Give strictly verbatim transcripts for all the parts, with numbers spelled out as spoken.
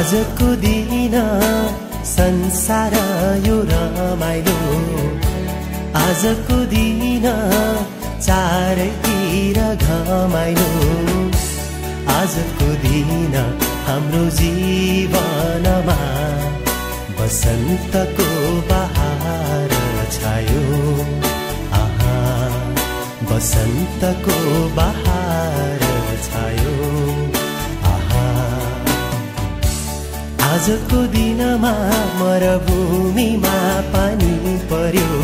आजको दिन संसार यो रमाइलो, आजको दिन चारैतिर घमाइलो, आजको दिन हाम्रो जीवनमा बसन्तको बहार छायो। आहा, बसन्तको बहार छायो। आहा, आजको दिनमा मरुभूमिमा पानी पर्यो।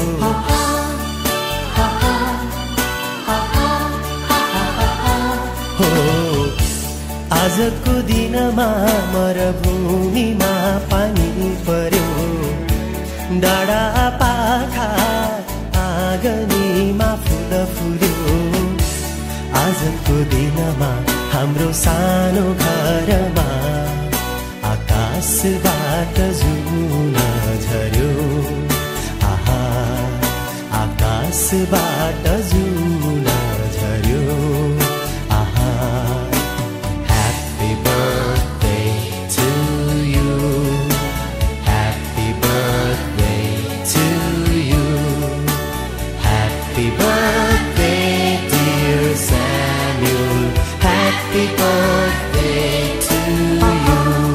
हो, आजको दिनमा मरुभूमिमा पानी पर्यो। डाँडा पाखा आँगनीमा फुल फुल्यो। आजको दिनमा हाम्रो सानो घरमा आकाशबाट जुन झर्यो। आहा, आकाशबाट जुन झर्यो। आहा, happy birthday to you, happy birthday to you, happy birthday dear Samuel, happy birthday to you.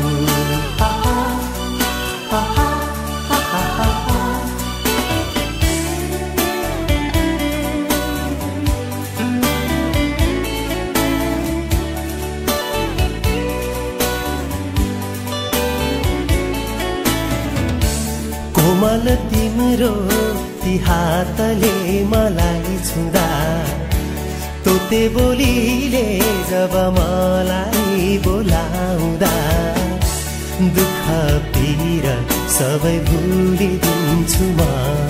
कोमल तिम्रो ती हातले मलाई छुँदा, तोते बोलीले जब मलाई बोलाउँदा, दुःख पीर सबै भुलिदिन्छु म।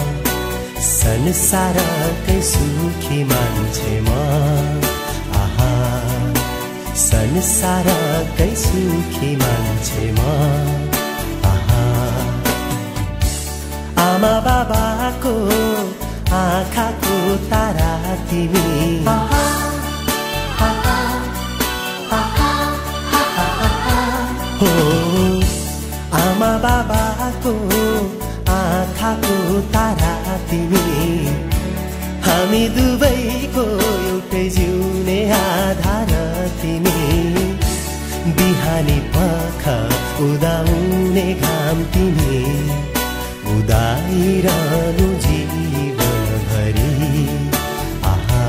संसारकै सुखी मान्छे म। आहा, संसारकै सुखी मान्छे म। आमा बाबाको आँखाको तारा तिमी। हो, आमा बाबाको आँखाको तारा तिमी। हामी दुवैको एउटै जिउने आधार तिमी। बिहानी पख उदाउने घाम तिमी। उदाइरहनु जीवनभरि। आहा,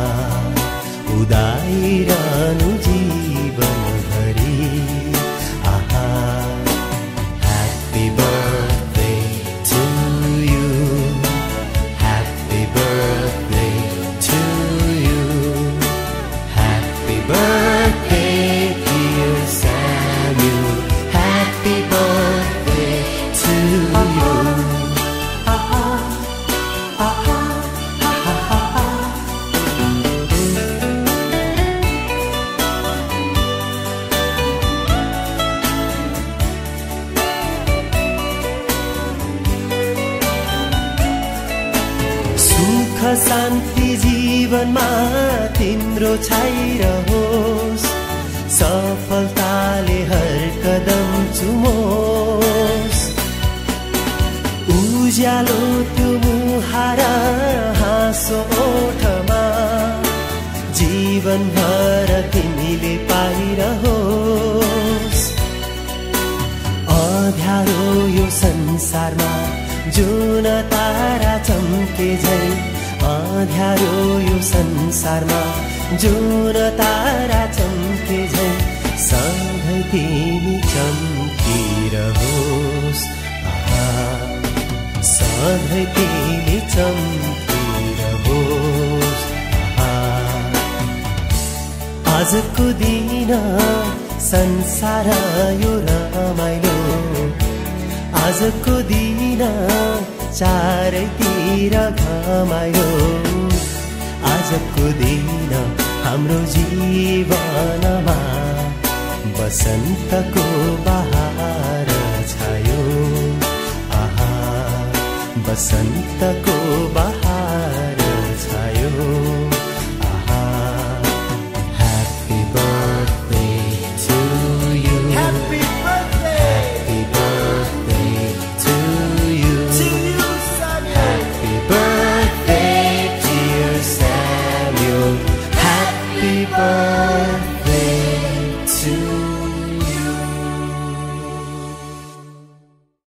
उदाइरहनु जीवनभरि। आहा, happy birthday to you, happy birthday to you, happy birthday dear Samuel, happy birthday to you. सुख शान्ति जीवनमा तिम्रो छाइरहोस्। सफलताले हर कदम चुमोस्। उज्यालो त्यो मुहार हाँसो ओठमा जीवनभर तिमीले पाइरहोस्। अँध्यारो यो संसारमा जुन तारा चम्के झै। अँध्यारो यो संसारमा जुन तारा चम्के झै। सधैँ तिमी चम्किरहोस्। आहा, सधैँ तिमी चम्किरहोस्। आहा, आजको दिन संसार यो रमाइलो, आजको दिन चारैतिर घमाइलो। आजको दिन हाम्रो जीवनमा बसन्तको बहार छायो। आहा, बसन्तको बहार